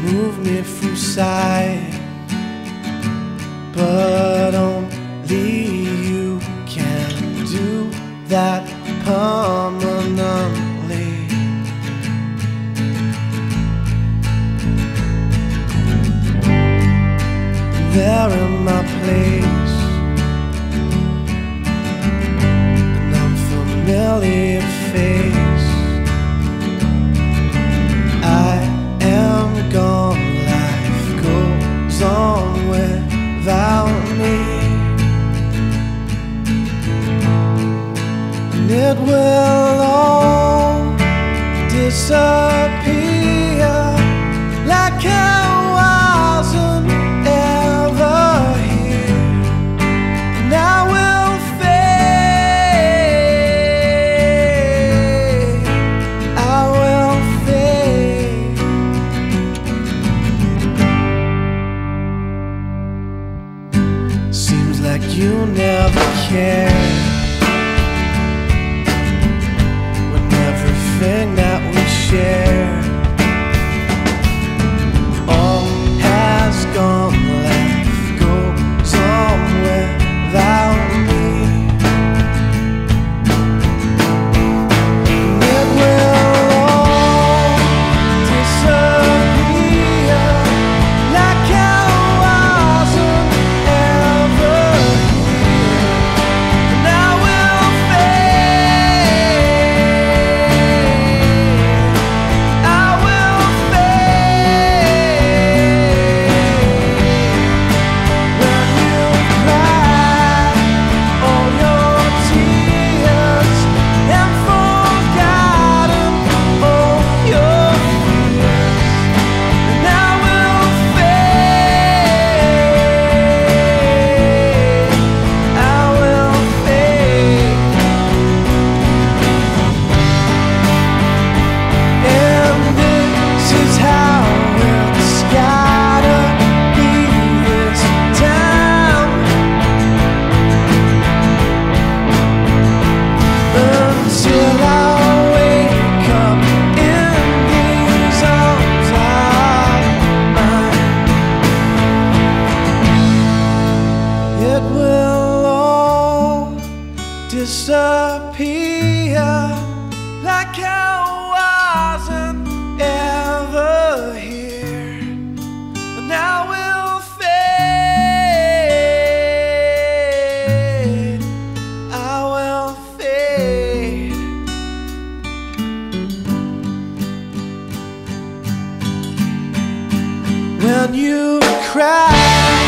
move me from sight, but only you can do that permanently. There in my place, an unfamiliar face. I am gone, life goes on without me, and it will all disappear like I wasn't ever here, and I will fade, I will fade. Seems like you never cared when everything that we shared all has gone. Life goes on without me, and it will all disappear like I wasn't ever here, and I will fade, I will fade. When you cry all your tears and forgotten all your fears, and I will fade, I will fade. And this is how it's gotta be this time, until I wake up in these arms of mine. It will all disappear like I wasn't ever here, and I will fade, I will fade. When you cry